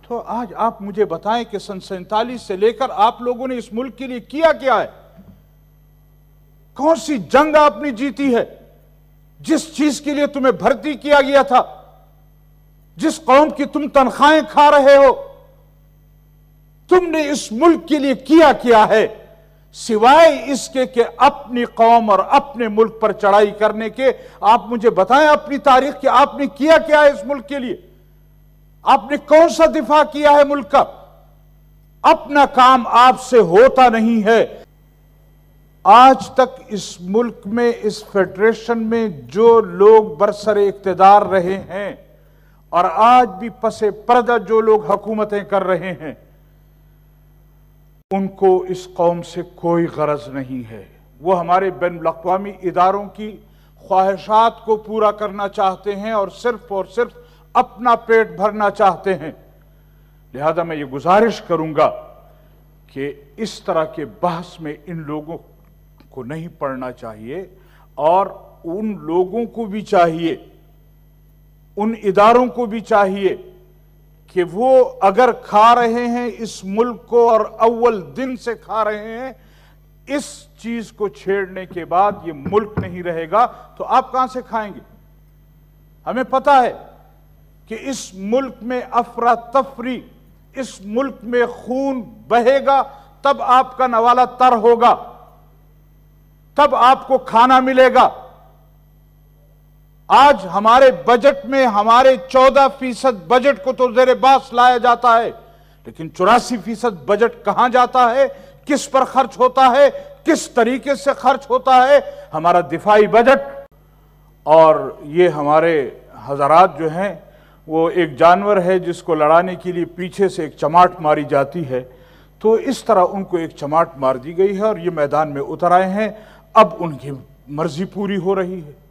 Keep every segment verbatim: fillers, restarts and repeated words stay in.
तो आज आप मुझे बताएं कि सन सैंतालीस से लेकर आप लोगों ने इस मुल्क के लिए किया क्या है? कौन सी जंग आपने जीती है? जिस चीज के लिए तुम्हें भर्ती किया गया था, जिस कौम की तुम तनख्वाहें खा रहे हो, तुमने इस मुल्क के लिए किया क्या है सिवाय इसके कि अपनी कौम और अपने मुल्क पर चढ़ाई करने के? आप मुझे बताएं अपनी तारीख कि आपने किया क्या है इस मुल्क के लिए? आपने कौन सा दिफा किया है मुल्क का? अपना काम आपसे होता नहीं है। आज तक इस मुल्क में, इस फेडरेशन में जो लोग बरसरे इक्तदार रहे हैं और आज भी पसे पर्दा जो लोग हुकूमतें कर रहे हैं, उनको इस कौम से कोई गरज नहीं है। वो हमारे बैनुल-अक़वामी इदारों की ख्वाहिशात को पूरा करना चाहते हैं और सिर्फ और सिर्फ अपना पेट भरना चाहते हैं। लिहाजा मैं ये गुजारिश करूंगा कि इस तरह के बहस में इन लोगों को नहीं पढ़ना चाहिए और उन लोगों को भी चाहिए, उन इदारों को भी चाहिए कि वो अगर खा रहे हैं इस मुल्क को और अव्वल दिन से खा रहे हैं, इस चीज को छेड़ने के बाद ये मुल्क नहीं रहेगा तो आप कहां से खाएंगे? हमें पता है कि इस मुल्क में अफरा तफरी, इस मुल्क में खून बहेगा, तब आपका नवाला तर होगा, तब आपको खाना मिलेगा। आज हमारे बजट में हमारे चौदह फीसद बजट को तो जेरे बास लाया जाता है, लेकिन चौरासी फीसद बजट कहां जाता है, किस पर खर्च होता है, किस तरीके से खर्च होता है? हमारा दिफाई बजट और ये हमारे हजरात जो हैं वो एक जानवर है जिसको लड़ाने के लिए पीछे से एक चमाट मारी जाती है, तो इस तरह उनको एक चमाट मार दी गई है और ये मैदान में उतर आए हैं। अब उनकी मर्जी पूरी हो रही है।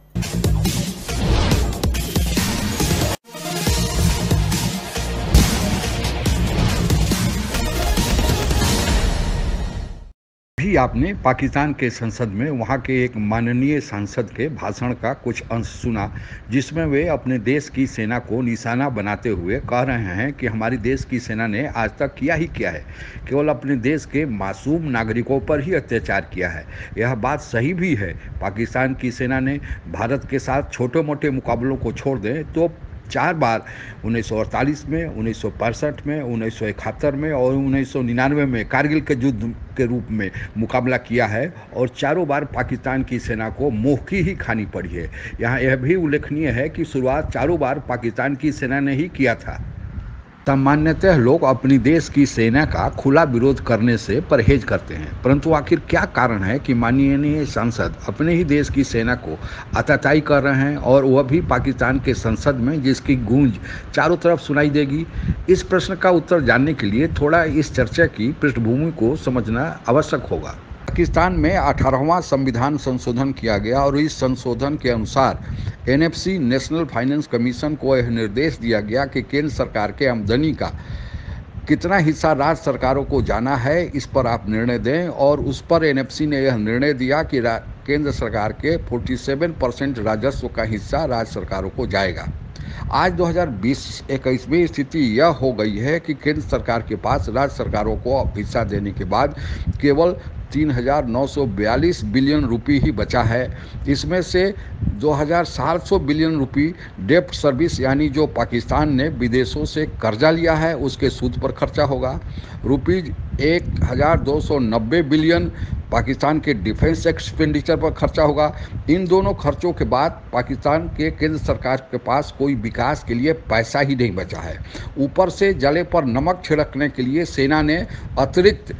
भी आपने पाकिस्तान के संसद में वहाँ के एक माननीय सांसद के भाषण का कुछ अंश सुना, जिसमें वे अपने देश की सेना को निशाना बनाते हुए कह रहे हैं कि हमारी देश की सेना ने आज तक किया ही क्या है, केवल अपने देश के मासूम नागरिकों पर ही अत्याचार किया है। यह बात सही भी है। पाकिस्तान की सेना ने भारत के साथ छोटे मोटे मुकाबलों को छोड़ दें तो चार बार उन्नीस सौ अड़तालीस में, उन्नीस सौ पैंसठ में, उन्नीस सौ इकहत्तर में और उन्नीस सौ निन्यानवे में कारगिल के युद्ध के रूप में मुकाबला किया है और चारों बार पाकिस्तान की सेना को मुँह की ही खानी पड़ी है। यहाँ यह भी उल्लेखनीय है कि शुरुआत चारों बार पाकिस्तान की सेना ने ही किया था। सामान्यतः लोग अपनी देश की सेना का खुला विरोध करने से परहेज करते हैं, परंतु आखिर क्या कारण है कि माननीय सांसद अपने ही देश की सेना को आताताई कर रहे हैं और वह भी पाकिस्तान के संसद में, जिसकी गूंज चारों तरफ सुनाई देगी? इस प्रश्न का उत्तर जानने के लिए थोड़ा इस चर्चा की पृष्ठभूमि को समझना आवश्यक होगा। पाकिस्तान में अठारहवां संविधान संशोधन किया गया और इस संशोधन के अनुसार N F C National Finance Commission को यह निर्देश दिया गया कि केंद्र सरकार के आमदनी का कितना हिस्सा राज्य सरकारों को जाना है, इस पर आप निर्णय दें। और उस पर एन एफ सी ने यह निर्णय दिया कि केंद्र सरकार के सैंतालीस परसेंट राजस्व का हिस्सा राज्य सरकारों को जाएगा। आज दो हज़ार बीस इक्कीस में स्थिति यह हो गई है कि केंद्र सरकार के पास राज्य सरकारों को हिस्सा देने के बाद केवल तीन हजार नौ सौ बयालीस बिलियन रुपये ही बचा है। इसमें से दो हज़ार सात सौ बिलियन रुपये डेब्ट सर्विस यानी जो पाकिस्तान ने विदेशों से कर्जा लिया है उसके सूद पर खर्चा होगा। रुपीज एक हज़ार दो सौ नब्बे बिलियन पाकिस्तान के डिफेंस एक्सपेंडिचर पर खर्चा होगा। इन दोनों खर्चों के बाद पाकिस्तान के केंद्र सरकार के पास कोई विकास के लिए पैसा ही नहीं बचा है। ऊपर से जले पर नमक छिड़कने के लिए सेना ने अतिरिक्त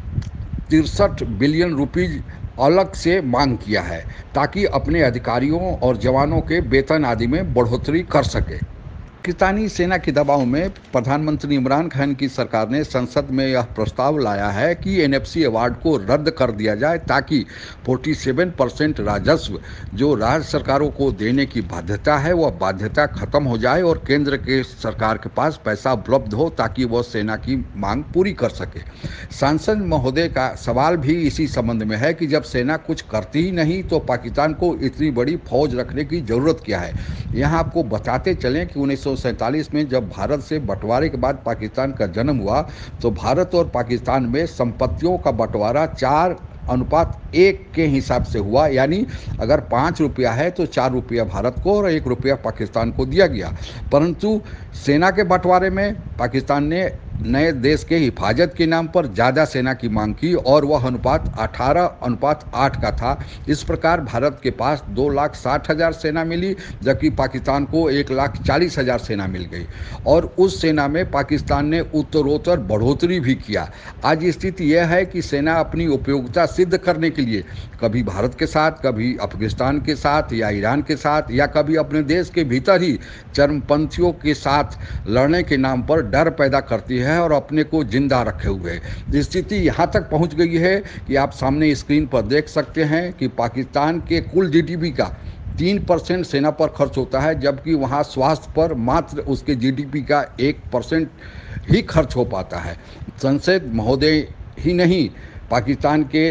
तिरसठ बिलियन रुपीज अलग से मांग किया है ताकि अपने अधिकारियों और जवानों के वेतन आदि में बढ़ोतरी कर सके। पाकिस्तानी सेना के दबाव में प्रधानमंत्री इमरान खान की सरकार ने संसद में यह प्रस्ताव लाया है कि एन एफ सी अवार्ड को रद्द कर दिया जाए ताकि सैंतालीस परसेंट राजस्व जो राज्य सरकारों को देने की बाध्यता है वह बाध्यता खत्म हो जाए और केंद्र के सरकार के पास पैसा उपलब्ध हो ताकि वह सेना की मांग पूरी कर सके। सांसद महोदय का सवाल भी इसी संबंध में है कि जब सेना कुछ करती ही नहीं तो पाकिस्तान को इतनी बड़ी फौज रखने की जरूरत क्या है। यहाँ आपको बताते चलें कि उन्नीस सौ सौ सैंतालीस में जब भारत से बंटवारे के बाद पाकिस्तान का जन्म हुआ, तो भारत और पाकिस्तान में संपत्तियों का बंटवारा चार अनुपात एक के हिसाब से हुआ। यानी अगर पाँच रुपया है तो चार रुपया भारत को और एक रुपया पाकिस्तान को दिया गया। परंतु सेना के बंटवारे में पाकिस्तान ने नए देश के हिफाजत के नाम पर ज़्यादा सेना की मांग की और वह अनुपात अठारह अनुपात आठ का था। इस प्रकार भारत के पास दो लाख साठ हज़ार सेना मिली, जबकि पाकिस्तान को एक लाख चालीस हज़ार सेना मिल गई और उस सेना में पाकिस्तान ने उत्तरोत्तर बढ़ोतरी भी किया। आज स्थिति यह है कि सेना अपनी उपयोगिता सिद्ध करने के लिए कभी भारत के साथ, कभी अफगानिस्तान के साथ या ईरान के साथ या कभी अपने देश के भीतर ही चरमपंथियों के साथ लड़ने के नाम पर डर पैदा करती है और अपने को जिंदा रखे हुए है। स्थिति यहाँ तक पहुँच गई है कि आप सामने स्क्रीन पर देख सकते हैं कि पाकिस्तान के कुल जीडीपी का तीन परसेंट सेना पर खर्च होता है, जबकि वहाँ स्वास्थ्य पर मात्र उसके जीडीपी का एक परसेंट ही खर्च हो पाता है। संसद महोदय ही नहीं, पाकिस्तान के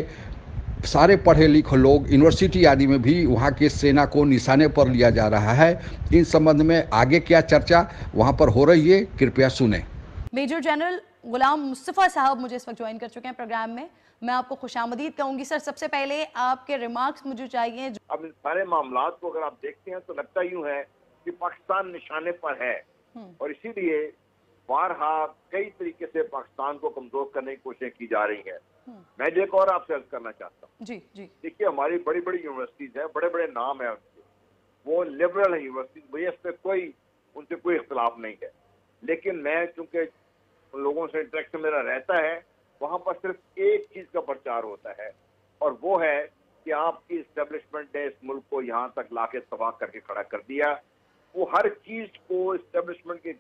सारे पढ़े लिखे लोग यूनिवर्सिटी आदि में भी वहाँ के सेना को निशाने पर लिया जा रहा है। इन संबंध में आगे क्या चर्चा वहाँ पर हो रही है, कृपया सुने। मेजर जनरल गुलाम मुस्तफ़ा साहब मुझे इस वक्त ज्वाइन कर चुके हैं प्रोग्राम में। मैं आपको खुशामदीद कहूंगी। सर, सबसे पहले आपके रिमार्क्स मुझे चाहिए। अब इन सारे मामलात को अगर आप देखते हैं तो लगता यूं है कि पाकिस्तान निशाने पर है और इसीलिए बारहा कई तरीके से पाकिस्तान को कमजोर करने की कोशिश की जा रही है। मैं एक और आपसे अर्ज करना चाहता हूँ। जी जी देखिए, हमारी बड़ी बड़ी यूनिवर्सिटीज है, बड़े बड़े नाम है उनके, वो लिबरल है यूनिवर्सिटीज, मुझे इस पर कोई उनसे कोई इख्तलाफ नहीं है। लेकिन मैं चूंकि लोगों से इंटरेक्शन मेरा रहता है, वहां पर सिर्फ एक चीज का प्रचार होता है और वो है कि आपकी इस्टेब्लिशमेंट ने इस मुल्क को यहाँ तक लाके तबाह करके खड़ा कर दिया। वो हर चीज को इस्टेब्लिशमेंट के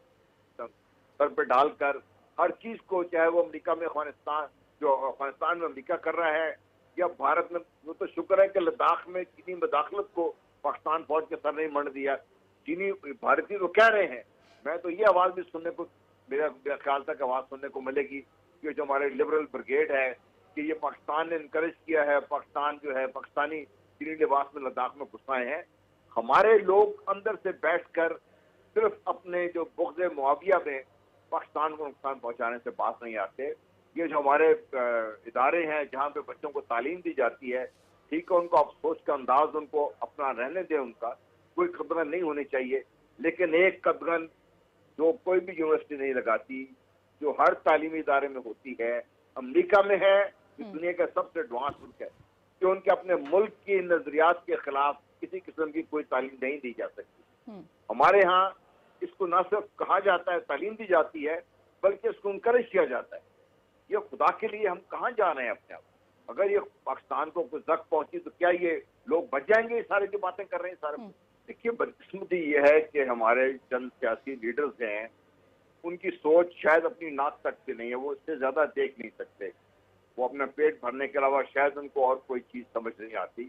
सर पे डालकर, हर चीज को, चाहे वो अमेरिका में अफगानिस्तान जो अफगानिस्तान में अमेरिका कर रहा है या भारत में, वो तो शुक्र है कि लद्दाख में चीनी मदाखलत को पाकिस्तान फौज के सर नहीं मर दिया। चीनी भारतीय तो कह रहे हैं, मैं तो ये आवाज भी सुनने को, मेरा मेरा ख्याल तक आवाज सुनने को मिलेगी कि जो हमारे लिबरल ब्रिगेड है कि ये पाकिस्तान ने इनकरेज किया है, पाकिस्तान जो है पाकिस्तानी चीनी लिबास में लद्दाख में घुसाए हैं। हमारे लोग अंदर से बैठकर सिर्फ अपने जो बुग़्ज़े मुआविया में पाकिस्तान को नुकसान पहुंचाने से बात नहीं आते। ये जो हमारे इदारे हैं जहाँ पे बच्चों को तालीम दी जाती है, ठीक है, उनको अफसोस का अंदाज उनको अपना रहने दें, उनका कोई कदगन नहीं होनी चाहिए। लेकिन एक कदगन जो कोई भी यूनिवर्सिटी नहीं लगाती, जो हर तालीमी इदारे में होती है, अमेरिका में है, जो दुनिया का सबसे एडवांस मुल्क है, कि उनके अपने मुल्क की नजरियात के खिलाफ किसी किस्म की कोई तालीम नहीं दी जा सकती। हमारे यहाँ इसको न सिर्फ कहा जाता है, तालीम दी जाती है, बल्कि इसको इनकरेज किया जाता है। ये खुदा के लिए हम कहाँ जा रहे हैं अपने आप? अगर ये पाकिस्तान को कुछ जख्म पहुंची तो क्या ये लोग बच जाएंगे? ये सारे जो बातें कर रहे हैं सारे, देखिए बदकिस्मती ये है कि हमारे चंद सियासी लीडर्स हैं, उनकी सोच शायद अपनी नाक तक से नहीं है, वो इससे ज्यादा देख नहीं सकते। वो अपना पेट भरने के अलावा शायद उनको और कोई चीज समझ नहीं आती।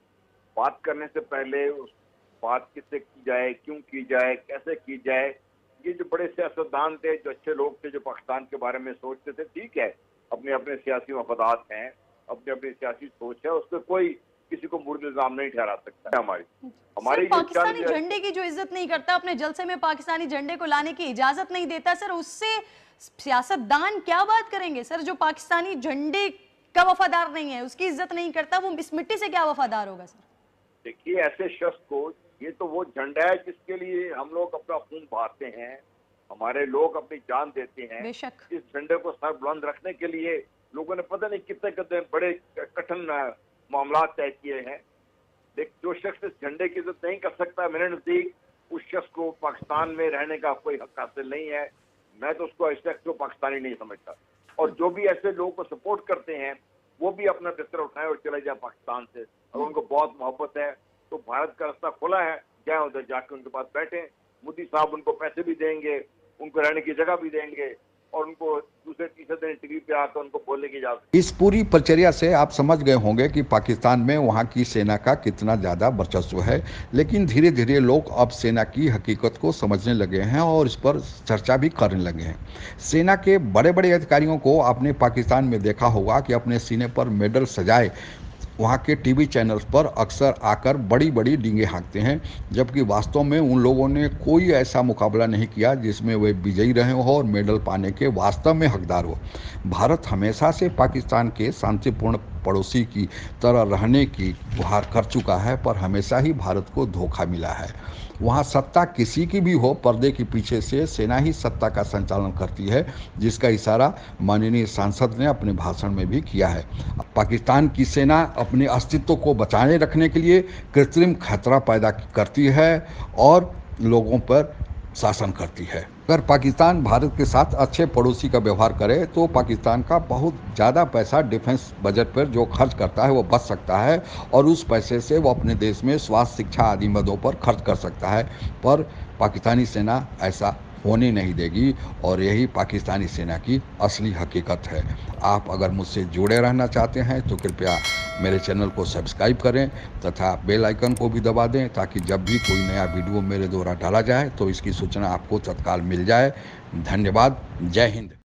बात करने से पहले उस बात किससे की जाए, क्यों की जाए, कैसे की जाए, ये जो बड़े सियासतदान थे, जो अच्छे लोग थे, जो पाकिस्तान के बारे में सोचते थे, ठीक है, अपने अपने सियासी मफादात हैं, अपनी अपनी सियासी सोच है, उस पर कोई किसी को मुर्द इल्जाम नहीं ठहरा सकता है। हमारी हमारी पाकिस्तानी झंडे की जो इज्जत नहीं करता, अपने जलसे में पाकिस्तानी झंडे को लाने की इजाजत नहीं देता, सर उससे सियासतदान क्या बात करेंगे? सर, जो पाकिस्तानी झंडे का वफादार नहीं है, उसकी इज्जत नहीं करता, वो इस मिट्टी से क्या वफादार होगा? सर देखिए, ऐसे शख्स को, ये तो वो झंडा है जिसके लिए हम लोग अपना खून बहाते हैं, हमारे लोग अपनी जान देते हैं। बेशक इस झंडे को सर बुलंद रखने के लिए लोगों ने पता नहीं कितने कितने बड़े कठिन मामला तय किए हैं। देख, जो शख्स इस झंडे की इज्जत नहीं कर सकता, मेरे नजदीक उस शख्स को पाकिस्तान में रहने का कोई हक हासिल नहीं है। मैं तो उसको इस शख्स को पाकिस्तानी नहीं समझता। और जो भी ऐसे लोगों को सपोर्ट करते हैं, वो भी अपना बिस्तर उठाए और चले जाए पाकिस्तान से। अगर उनको बहुत मोहब्बत है तो भारत का रास्ता खुला है, जाए उधर जाके उनके पास बैठे। मोदी साहब उनको पैसे भी देंगे, उनको रहने की जगह भी देंगे और उनको दूसरे तीसरे दिन टीवी पे आकर उनको बोलने की इजाजत। इस पूरी प्रक्रिया से आप समझ गए होंगे कि पाकिस्तान में वहाँ की सेना का कितना ज़्यादा वर्चस्व है। लेकिन धीरे धीरे लोग अब सेना की हकीकत को समझने लगे हैं और इस पर चर्चा भी करने लगे हैं। सेना के बड़े बड़े अधिकारियों को आपने पाकिस्तान में देखा होगा कि अपने सीने पर मेडल सजाए वहाँ के टीवी चैनल्स पर अक्सर आकर बड़ी बड़ी डींगे हाँकते हैं, जबकि वास्तव में उन लोगों ने कोई ऐसा मुकाबला नहीं किया जिसमें वे विजयी रहे हो और मेडल पाने के वास्तव में हकदार हो। भारत हमेशा से पाकिस्तान के शांतिपूर्ण पड़ोसी की तरह रहने की गुहार कर चुका है, पर हमेशा ही भारत को धोखा मिला है। वहाँ सत्ता किसी की भी हो, पर्दे के पीछे से सेना ही सत्ता का संचालन करती है, जिसका इशारा माननीय सांसद ने अपने भाषण में भी किया है। पाकिस्तान की सेना अपने अस्तित्व को बचाए रखने के लिए कृत्रिम खतरा पैदा करती है और लोगों पर शासन करती है। अगर पाकिस्तान भारत के साथ अच्छे पड़ोसी का व्यवहार करे तो पाकिस्तान का बहुत ज़्यादा पैसा डिफेंस बजट पर जो खर्च करता है वो बच सकता है और उस पैसे से वो अपने देश में स्वास्थ्य, शिक्षा आदि मदों पर खर्च कर सकता है। पर पाकिस्तानी सेना ऐसा होने नहीं देगी और यही पाकिस्तानी सेना की असली हकीकत है। आप अगर मुझसे जुड़े रहना चाहते हैं तो कृपया मेरे चैनल को सब्सक्राइब करें तथा बेल आइकन को भी दबा दें, ताकि जब भी कोई नया वीडियो मेरे द्वारा डाला जाए तो इसकी सूचना आपको तत्काल मिल जाए। धन्यवाद। जय हिंद।